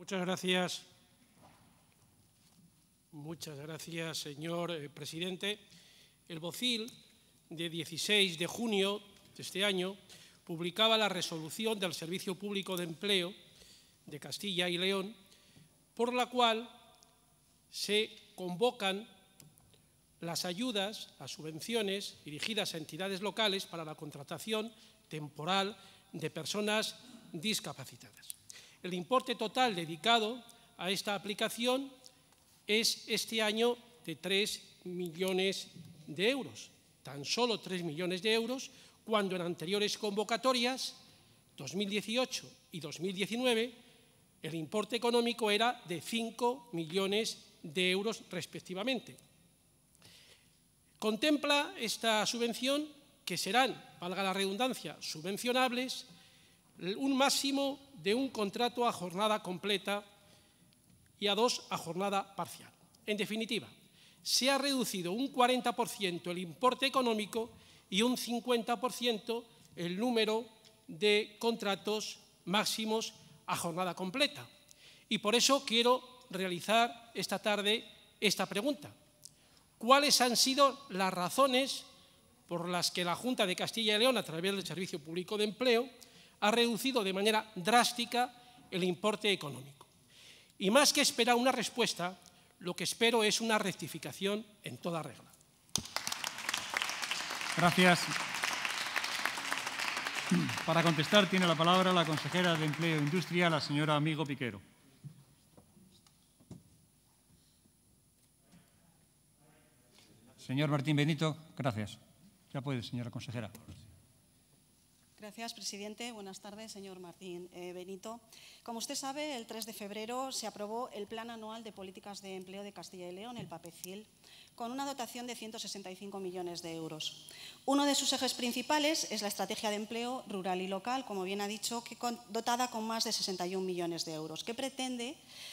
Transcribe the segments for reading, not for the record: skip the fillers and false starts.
Muchas gracias, señor presidente. El BOCIL, de 16 de junio de este año, publicaba la resolución del Servicio Público de Empleo de Castilla y León, por la cual se convocan las ayudas, las subvenciones dirigidas a entidades locales para la contratación temporal de personas discapacitadas. El importe total dedicado a esta aplicación es este año de 3 millones de euros, tan solo 3 millones de euros, cuando en anteriores convocatorias, 2018 y 2019, el importe económico era de 5 millones de euros respectivamente. Contempla esta subvención que serán, valga la redundancia, subvencionables, un máximo de un contrato a jornada completa y a 2 a jornada parcial. En definitiva, se ha reducido un 40% el importe económico y un 50% el número de contratos máximos a jornada completa. Y por eso quiero realizar esta tarde esta pregunta. ¿Cuáles han sido las razones por las que la Junta de Castilla y León, a través del Servicio Público de Empleo, ha reducido de manera drástica el importe económico? Y más que esperar una respuesta, lo que espero es una rectificación en toda regla. Gracias. Para contestar tiene la palabra la consejera de Empleo e Industria, la señora Amigo Piquero. Señor Martín Benito, gracias. Ya puede, señora consejera. Gracias, presidente. Buenas tardes, señor Martín Benito. Como usted sabe, el 3 de febrero se aprobó el Plan Anual de Políticas de Empleo de Castilla y León, el PAPECIL, con una dotación de 165 millones de euros. Uno de sus ejes principales es la estrategia de empleo rural y local, como bien ha dicho, dotada con más de 61 millones de euros, que pretende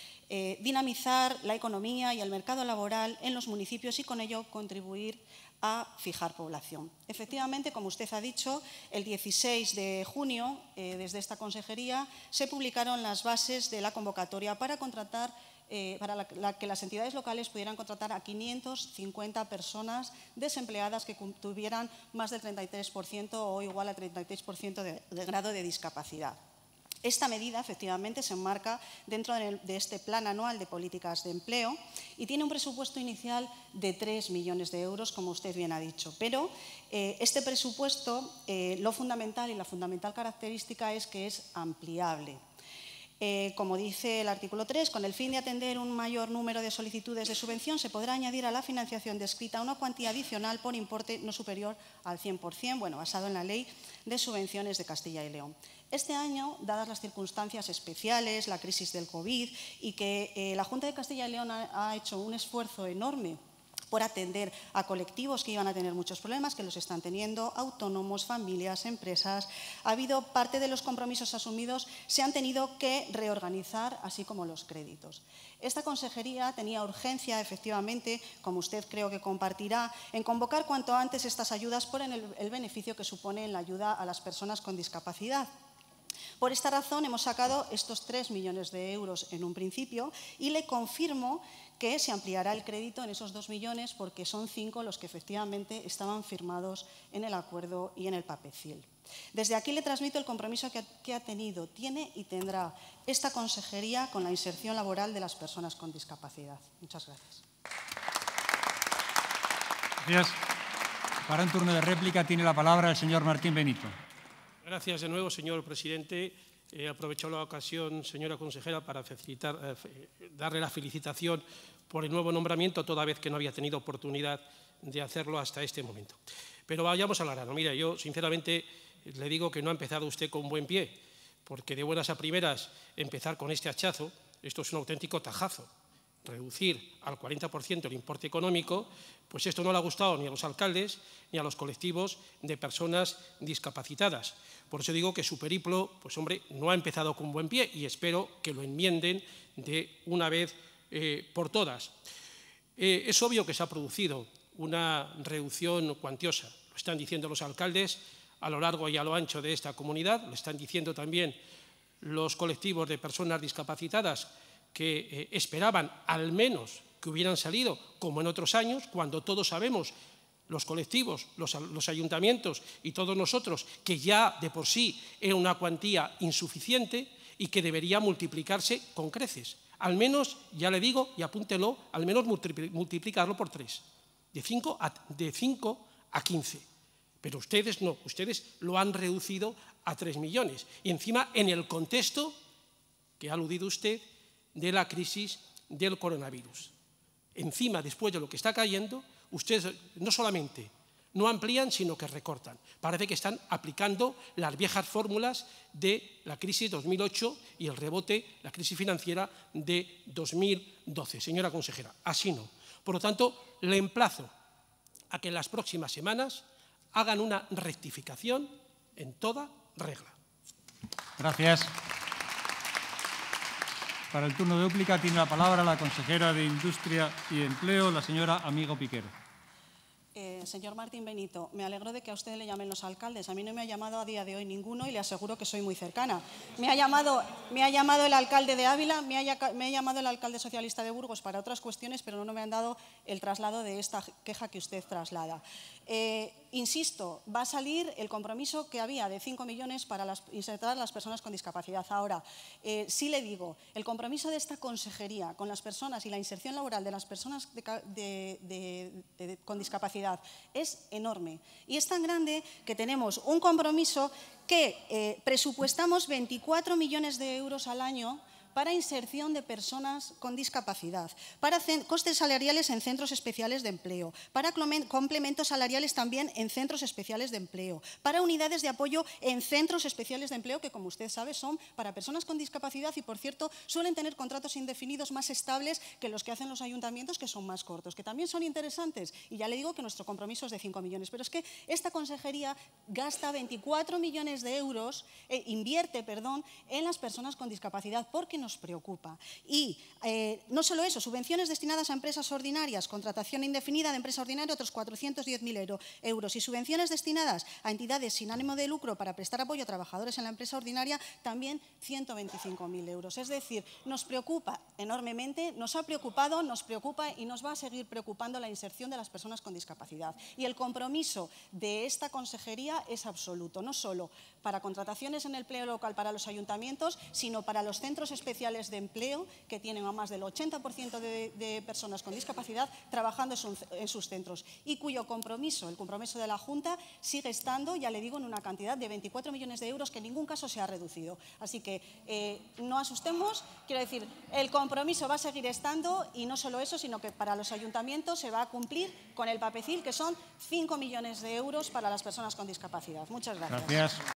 dinamizar la economía y el mercado laboral en los municipios y con ello contribuir a fijar población. Efectivamente, como usted ha dicho, el 16 de junio, desde esta consejería, se publicaron las bases de la convocatoria para contratar, que las entidades locales pudieran contratar a 550 personas desempleadas que tuvieran más del 33% o igual a 33% de grado de discapacidad. Esta medida, efectivamente, se enmarca dentro de este Plan Anual de Políticas de Empleo y tiene un presupuesto inicial de 3 millones de euros, como usted bien ha dicho. Pero este presupuesto, lo fundamental y la fundamental característica es que es ampliable. Como dice el artículo 3, con el fin de atender un mayor número de solicitudes de subvención, se podrá añadir a la financiación descrita una cuantía adicional por importe no superior al 100%, basado en la Ley de Subvenciones de Castilla y León. Este año, dadas las circunstancias especiales, la crisis del COVID y que la Junta de Castilla y León ha hecho un esfuerzo enorme por atender a colectivos que iban a tener muchos problemas, que los están teniendo, autónomos, familias, empresas. Ha habido parte de los compromisos asumidos, se han tenido que reorganizar, así como los créditos. Esta consejería tenía urgencia, efectivamente, como usted creo que compartirá, en convocar cuanto antes estas ayudas por el beneficio que supone en la ayuda a las personas con discapacidad. Por esta razón hemos sacado estos 3 millones de euros en un principio y le confirmo que se ampliará el crédito en esos 2 millones porque son 5 los que efectivamente estaban firmados en el acuerdo y en el PAPECIL. Desde aquí le transmito el compromiso que ha tenido, tiene y tendrá esta consejería con la inserción laboral de las personas con discapacidad. Muchas gracias. Gracias. Para un turno de réplica tiene la palabra el señor Martín Benito. Gracias de nuevo, señor presidente. Aprovecho la ocasión, señora consejera, para darle la felicitación por el nuevo nombramiento, toda vez que no había tenido oportunidad de hacerlo hasta este momento. Pero vayamos al grano. Mira, yo sinceramente le digo que no ha empezado usted con buen pie, porque de buenas a primeras empezar con este hachazo, esto es un auténtico tajazo. Reducir al 40% el importe económico, pues esto no le ha gustado ni a los alcaldes ni a los colectivos de personas discapacitadas. Por eso digo que su periplo, pues hombre, no ha empezado con buen pie y espero que lo enmienden de una vez por todas. Es obvio que se ha producido una reducción cuantiosa, lo están diciendo los alcaldes a lo largo y a lo ancho de esta comunidad, lo están diciendo también los colectivos de personas discapacitadas que esperaban al menos que hubieran salido, como en otros años, cuando todos sabemos, los colectivos, los ayuntamientos y todos nosotros, que ya de por sí era una cuantía insuficiente y que debería multiplicarse con creces. Al menos, ya le digo, y apúntelo, al menos multiplicarlo por 3, de 5 a 15. Pero ustedes no, ustedes lo han reducido a 3 millones. Y encima en el contexto que ha aludido usted de la crisis del coronavirus. Encima, después de lo que está cayendo, ustedes no solamente no amplían, sino que recortan. Parece que están aplicando las viejas fórmulas de la crisis 2008 y el rebote, la crisis financiera de 2012. Señora consejera, así no. Por lo tanto, le emplazo a que en las próximas semanas hagan una rectificación en toda regla. Gracias. Para el turno de réplica tiene la palabra la consejera de Industria y Empleo, la señora Amigo Piquero. Señor Martín Benito, me alegro de que a usted le llamen los alcaldes. A mí no me ha llamado a día de hoy ninguno y le aseguro que soy muy cercana. Me ha llamado el alcalde de Ávila, me ha llamado el alcalde socialista de Burgos para otras cuestiones, pero no me han dado el traslado de esta queja que usted traslada. Insisto, va a salir el compromiso que había de 5 millones para insertar a las personas con discapacidad. Ahora, sí le digo, el compromiso de esta consejería con las personas y la inserción laboral de las personas con discapacidad es enorme. Y es tan grande que tenemos un compromiso que presupuestamos 24 millones de euros al año para inserción de personas con discapacidad, para costes salariales en centros especiales de empleo, para complementos salariales también en centros especiales de empleo, para unidades de apoyo en centros especiales de empleo que, como usted sabe, son para personas con discapacidad y, por cierto, suelen tener contratos indefinidos más estables que los que hacen los ayuntamientos, que son más cortos, que también son interesantes. Y ya le digo que nuestro compromiso es de 5 millones. Pero es que esta consejería gasta 24 millones de euros, invierte en las personas con discapacidad porque nos preocupa. Y no solo eso, subvenciones destinadas a empresas ordinarias, contratación indefinida de empresa ordinaria, otros 410.000 euros. Y subvenciones destinadas a entidades sin ánimo de lucro para prestar apoyo a trabajadores en la empresa ordinaria, también 125.000 euros. Es decir, nos preocupa enormemente, nos ha preocupado, nos preocupa y nos va a seguir preocupando la inserción de las personas con discapacidad. Y el compromiso de esta consejería es absoluto, no solo para contrataciones en el empleo local para los ayuntamientos, sino para los centros especiales de empleo, que tienen a más del 80% de personas con discapacidad trabajando en sus centros, y cuyo compromiso, el compromiso de la Junta, sigue estando, ya le digo, en una cantidad de 24 millones de euros que en ningún caso se ha reducido. Así que no asustemos, quiero decir, el compromiso va a seguir estando, y no solo eso, sino que para los ayuntamientos se va a cumplir con el PAPECIL, que son 5 millones de euros para las personas con discapacidad. Muchas gracias. Gracias.